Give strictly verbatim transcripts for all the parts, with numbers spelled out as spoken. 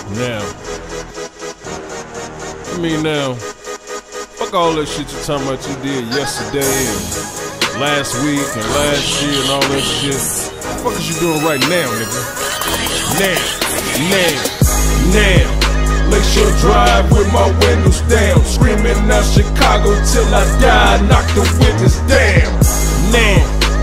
Now, I mean now, fuck all that shit you talking about you did yesterday and last week and last year and all that shit. What the fuck is you doing right now, nigga? Now, now, now. Make sure drive with my windows down, screaming out Chicago till I die, knock the windows down. Now,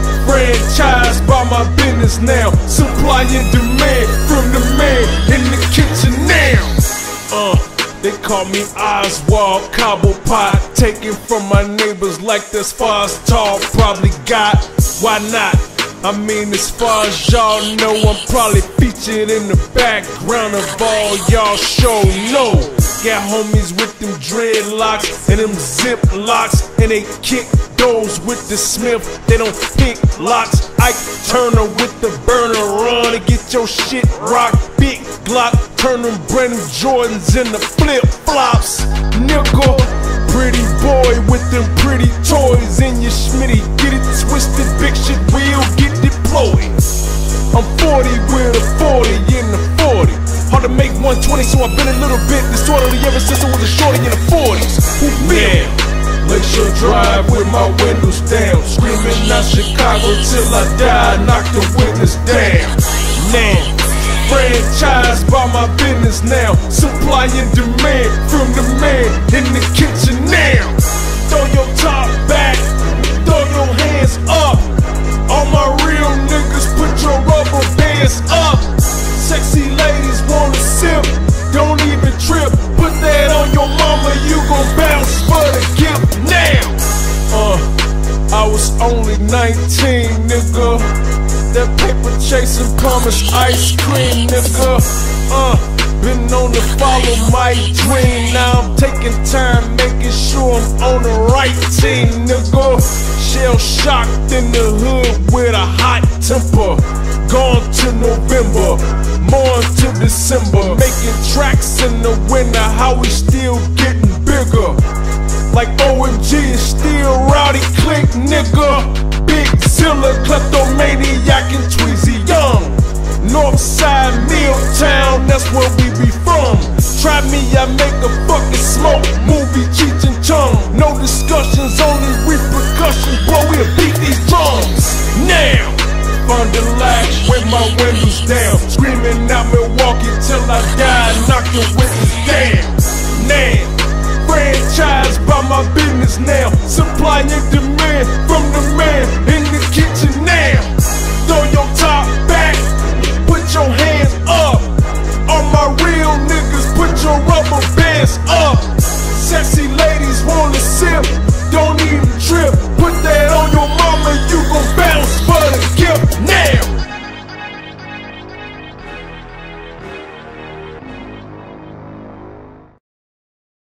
franchise by my business now, supply and demand from the man in the kitchen now. Uh, they call me Oswald Cobblepot, taken from my neighbors like that's far as tall probably got. Why not? I mean, as far as y'all know, I'm probably featured in the background of all y'all show. No, got homies with them dreadlocks and them zip locks, and they kick doors with the Smith. They don't pick locks. Ike Turner with the burner run to get your shit rocked. Big Glock, turn them brand new Jordans into flip flops, nigga. Pretty boy with them pretty toys in your schmitty. Get it twisted, big shit will get deployed. I'm forty with a forty in the forty. Hard to make one twenty, so I've been a little bit disorderly ever since I was a shorty in the forties. Who man? Lakeshore Drive with my windows down, screaming out Chicago till I die, knock the windows down. Now, franchise by my business now, supply and demand from the man in the kitchen now. Throw your top back, throw your hands up. All my real niggas, put your rubber bands up. Sexy ladies wanna sip, don't even trip. Put that on your mama, you gon' bounce for the gift now. Uh, I was only nineteen, nigga. That paper chasing promised ice cream, nigga. Uh, been on the follow my dream. Now I'm taking time, making sure I'm on the right team, nigga. Shell shocked in the hood with a hot temper. Gone to November, more to December. Making tracks in the winter, how we still getting bigger. Like O M G is still rowdy click, nigga. Big Zilla, kleptomaniac and Tweezy Young. Northside, Milltown, that's where we be from. Try me, I make a fucking smoke movie, Cheech and Chong. No discussions, only repercussions, bro, we'll beat these drums. Now, Fond du Lac with my windows down, screaming